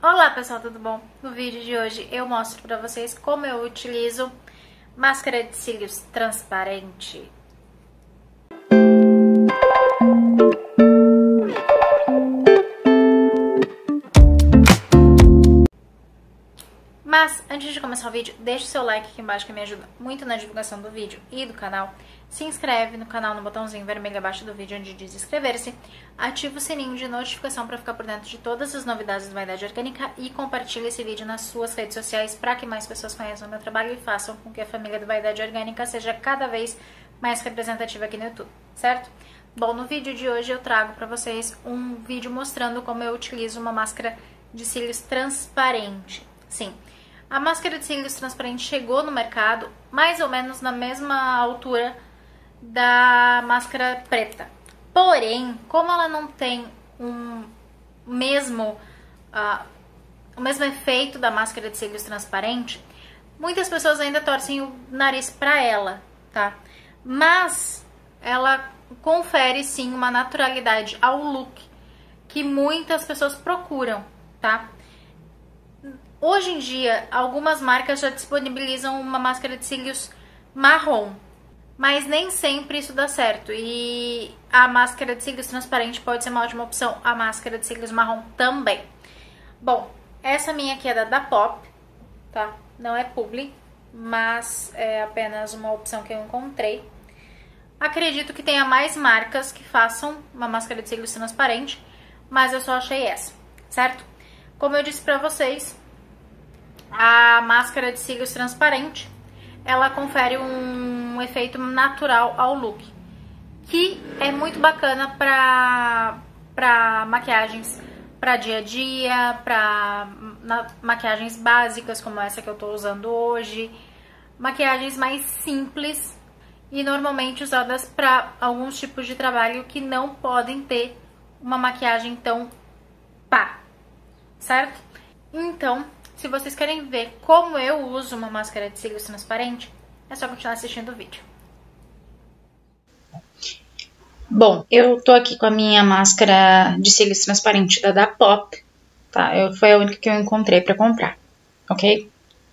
Olá pessoal, tudo bom? No vídeo de hoje eu mostro pra vocês como eu utilizo máscara de cílios transparente. Mas, antes de começar o vídeo, deixa o seu like aqui embaixo que me ajuda muito na divulgação do vídeo e do canal. Se inscreve no canal no botãozinho vermelho abaixo do vídeo onde diz inscrever-se. Ativa o sininho de notificação para ficar por dentro de todas as novidades do Vaidade Orgânica e compartilha esse vídeo nas suas redes sociais para que mais pessoas conheçam o meu trabalho e façam com que a família do Vaidade Orgânica seja cada vez mais representativa aqui no YouTube, certo? Bom, no vídeo de hoje eu trago para vocês um vídeo mostrando como eu utilizo uma máscara de cílios transparente. Sim. A máscara de cílios transparente chegou no mercado mais ou menos na mesma altura da máscara preta. Porém, como ela não tem o mesmo efeito da máscara de cílios transparente, muitas pessoas ainda torcem o nariz para ela, tá? Mas ela confere sim uma naturalidade ao look que muitas pessoas procuram, tá? Hoje em dia, algumas marcas já disponibilizam uma máscara de cílios marrom, mas nem sempre isso dá certo. E a máscara de cílios transparente pode ser uma ótima opção, a máscara de cílios marrom também. Bom, essa minha aqui é da Pop, tá? Não é publi, mas é apenas uma opção que eu encontrei. Acredito que tenha mais marcas que façam uma máscara de cílios transparente, mas eu só achei essa, certo? Como eu disse pra vocês, a máscara de cílios transparente, ela confere um efeito natural ao look, que é muito bacana para maquiagens para dia a dia, para maquiagens básicas como essa que eu tô usando hoje, maquiagens mais simples e normalmente usadas para alguns tipos de trabalho que não podem ter uma maquiagem tão pá, certo? Então, se vocês querem ver como eu uso uma máscara de cílios transparente, é só continuar assistindo o vídeo. Bom, eu tô aqui com a minha máscara de cílios transparente da Pop, tá? Foi a única que eu encontrei pra comprar, ok?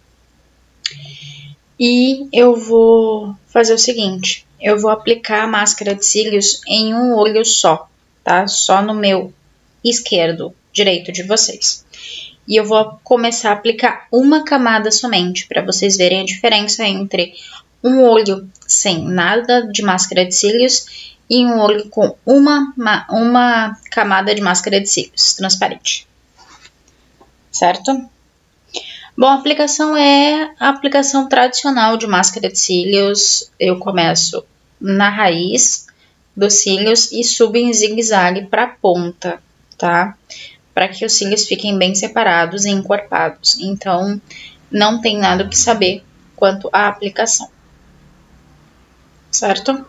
E eu vou fazer o seguinte, eu vou aplicar a máscara de cílios em um olho só, tá? Só no meu direito de vocês. E eu vou começar a aplicar uma camada somente, para vocês verem a diferença entre um olho sem nada de máscara de cílios e um olho com uma camada de máscara de cílios transparente. Certo? Bom, a aplicação é a aplicação tradicional de máscara de cílios. Eu começo na raiz dos cílios e subo em zigue-zague para a ponta, tá? Para que os cílios fiquem bem separados e encorpados. Então, não tem nada o que saber quanto à aplicação. Certo?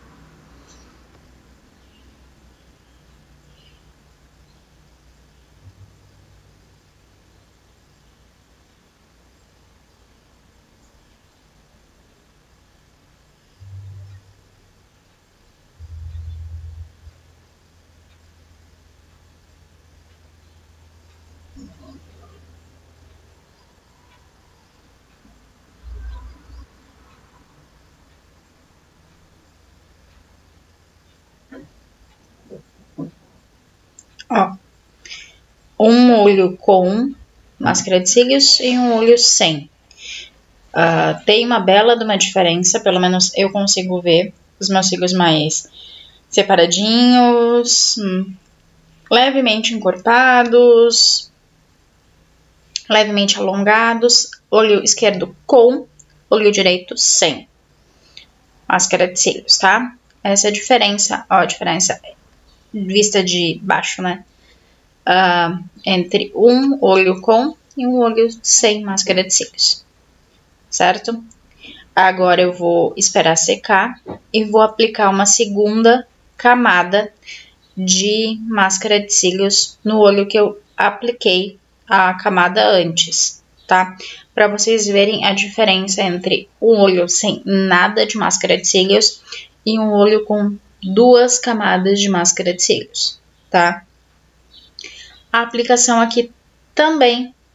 Ó, um olho com máscara de cílios e um olho sem. Tem uma bela de uma diferença, pelo menos eu consigo ver os meus cílios mais separadinhos, levemente encorpados, levemente alongados, olho esquerdo com, olho direito sem máscara de cílios, tá? Essa é a diferença, ó, a diferença vista de baixo, né? Entre um olho com e um olho sem máscara de cílios, certo? Agora eu vou esperar secar e vou aplicar uma segunda camada de máscara de cílios no olho que eu apliquei a camada antes, tá? Para vocês verem a diferença entre um olho sem nada de máscara de cílios e um olho com duas camadas de máscara de cílios, tá? A aplicação aqui também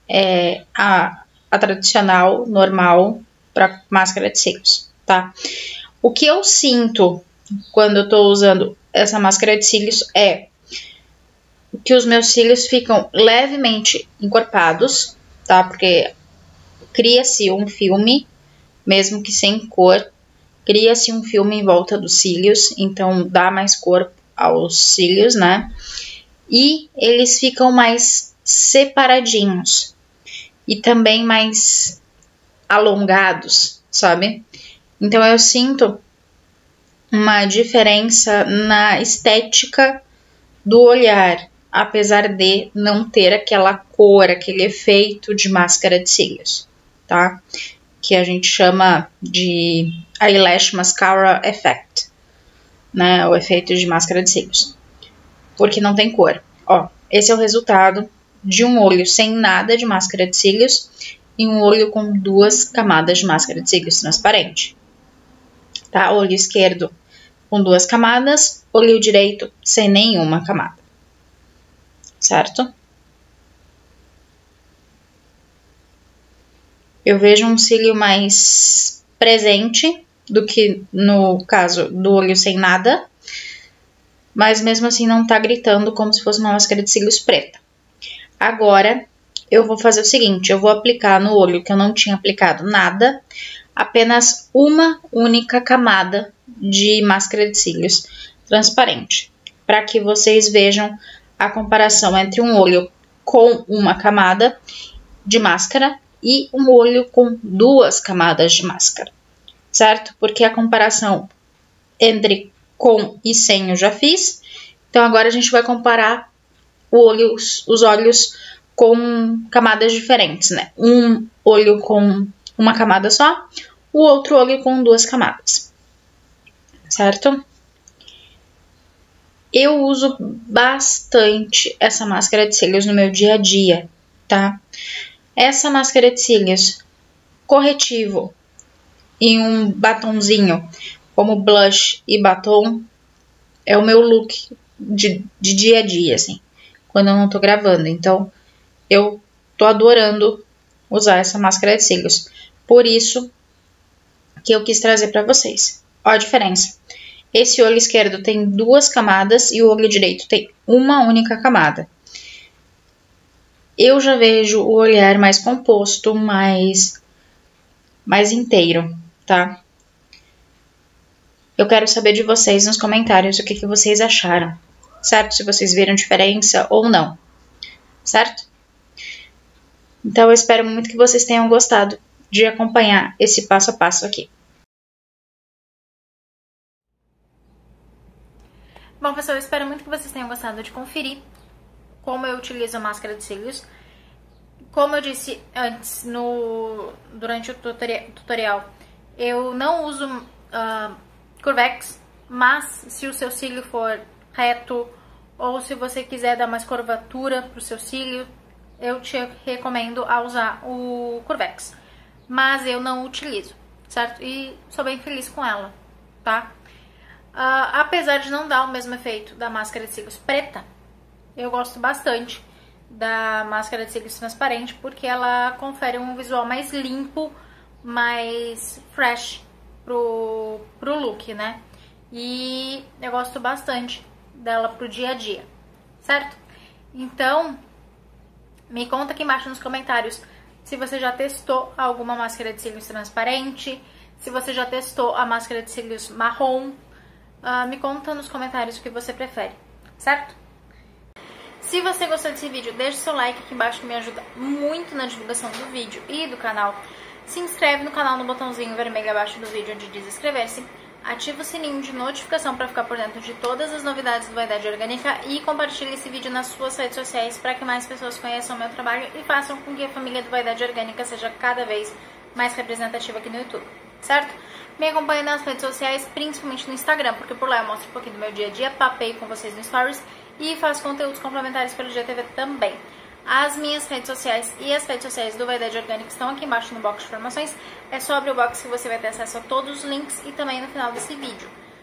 é a tradicional, normal, para máscara de cílios, tá? O que eu sinto quando eu tô usando essa máscara de cílios é que os meus cílios ficam levemente encorpados, tá? Porque cria-se um filme, mesmo que sem cor, cria-se um filme em volta dos cílios, então dá mais cor aos cílios, né? E eles ficam mais separadinhos e também mais alongados, sabe? Então eu sinto uma diferença na estética do olhar, apesar de não ter aquela cor, aquele efeito de máscara de cílios, tá? Que a gente chama de eyelash mascara effect, né? O efeito de máscara de cílios, porque não tem cor. Ó, esse é o resultado de um olho sem nada de máscara de cílios e um olho com 2 camadas de máscara de cílios transparente, tá? Olho esquerdo com 2 camadas, olho direito sem nenhuma camada, certo? Eu vejo um cílio mais presente do que no caso do olho sem nada, mas mesmo assim não tá gritando como se fosse uma máscara de cílios preta. Agora, eu vou fazer o seguinte, eu vou aplicar no olho que eu não tinha aplicado nada, apenas uma única camada de máscara de cílios transparente, para que vocês vejam a comparação entre um olho com uma camada de máscara e um olho com 2 camadas de máscara, certo? Porque a comparação entre com e sem eu já fiz, então agora a gente vai comparar os olhos com camadas diferentes, né? Um olho com uma camada só, o outro olho com 2 camadas, certo? Eu uso bastante essa máscara de cílios no meu dia a dia, tá? Essa máscara de cílios, corretivo e um batonzinho como blush e batom é o meu look de dia a dia, assim, quando eu não tô gravando. Então, eu tô adorando usar essa máscara de cílios. Por isso que eu quis trazer pra vocês. Ó a diferença. Esse olho esquerdo tem 2 camadas e o olho direito tem uma única camada. Eu já vejo o olhar mais composto, mais inteiro, tá? Eu quero saber de vocês nos comentários o que vocês acharam, certo? Se vocês viram diferença ou não, certo? Então, eu espero muito que vocês tenham gostado de acompanhar esse passo a passo aqui. Bom, pessoal, eu espero muito que vocês tenham gostado de conferir como eu utilizo a máscara de cílios. Como eu disse antes, durante o tutorial, eu não uso Curvex, mas se o seu cílio for reto ou se você quiser dar mais curvatura pro seu cílio, eu te recomendo a usar o Curvex. Mas eu não utilizo, certo? E sou bem feliz com ela, tá? Apesar de não dar o mesmo efeito da máscara de cílios preta, eu gosto bastante da máscara de cílios transparente, porque ela confere um visual mais limpo, mais fresh pro look, né? E eu gosto bastante dela pro dia a dia, certo? Então, me conta aqui embaixo nos comentários se você já testou alguma máscara de cílios transparente, se você já testou a máscara de cílios marrom. Me conta nos comentários o que você prefere, certo? Se você gostou desse vídeo, deixe seu like aqui embaixo que me ajuda muito na divulgação do vídeo e do canal. Se inscreve no canal no botãozinho vermelho abaixo do vídeo onde diz inscrever-se. Ativa o sininho de notificação para ficar por dentro de todas as novidades do Vaidade Orgânica e compartilhe esse vídeo nas suas redes sociais para que mais pessoas conheçam o meu trabalho e façam com que a família do Vaidade Orgânica seja cada vez mais representativa aqui no YouTube, certo? Me acompanhe nas redes sociais, principalmente no Instagram, porque por lá eu mostro um pouquinho do meu dia a dia, papeio com vocês no Stories e faço conteúdos complementares pelo GTV também. As minhas redes sociais e as redes sociais do Vaidade Orgânica estão aqui embaixo no box de informações. É só abrir o box que você vai ter acesso a todos os links e também no final desse vídeo.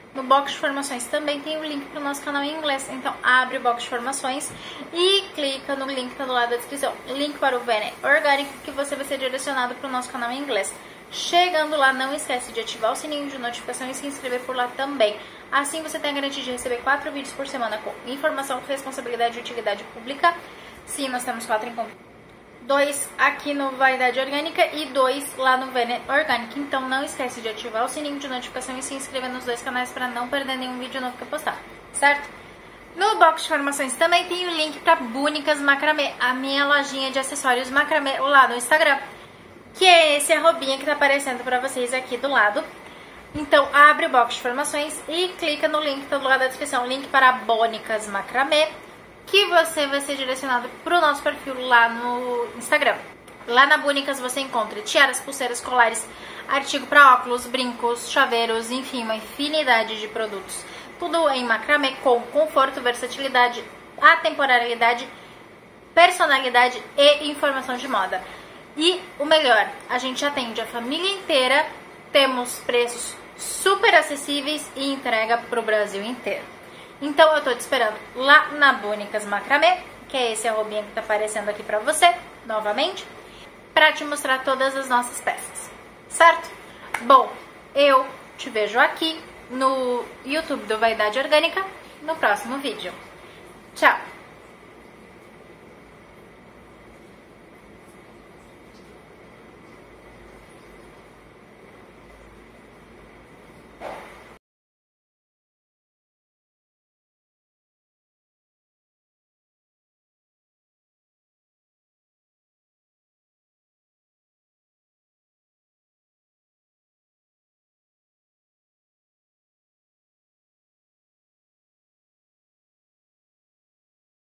No box de informações também tem o link para o nosso canal em inglês. Então abre o box de informações e clica no link que está do lado da descrição. Link para o VN Orgânico, que você vai ser direcionado para o nosso canal em inglês. Chegando lá, não esquece de ativar o sininho de notificação e se inscrever por lá também. Assim você tem a garantia de receber 4 vídeos por semana com informação, responsabilidade e utilidade pública. Sim, nós temos 4 encontros. 2 aqui no Vaidade Orgânica e 2 lá no VN Orgânico. Então não esquece de ativar o sininho de notificação e se inscrever nos 2 canais para não perder nenhum vídeo novo que eu postar, certo? No box de informações também tem o link para Búnicas Macramê, a minha lojinha de acessórios macramê lá no Instagram, que é esse arrobinha que tá aparecendo para vocês aqui do lado. Então abre o box de informações e clica no link que tá do lado da descrição, link para Búnicas Macramê, que você vai ser direcionado para o nosso perfil lá no Instagram. Lá na Búnicas você encontra tiaras, pulseiras, colares, artigo para óculos, brincos, chaveiros, enfim, uma infinidade de produtos. Tudo em macramê com conforto, versatilidade, atemporalidade, personalidade e informação de moda. E o melhor, a gente atende a família inteira, temos preços super acessíveis e entrega para o Brasil inteiro. Então eu tô te esperando lá na Búnicas Macramê, que é esse arrobinha que tá aparecendo aqui pra você, novamente, pra te mostrar todas as nossas peças, certo? Bom, eu te vejo aqui no YouTube do Vaidade Orgânica no próximo vídeo. Tchau!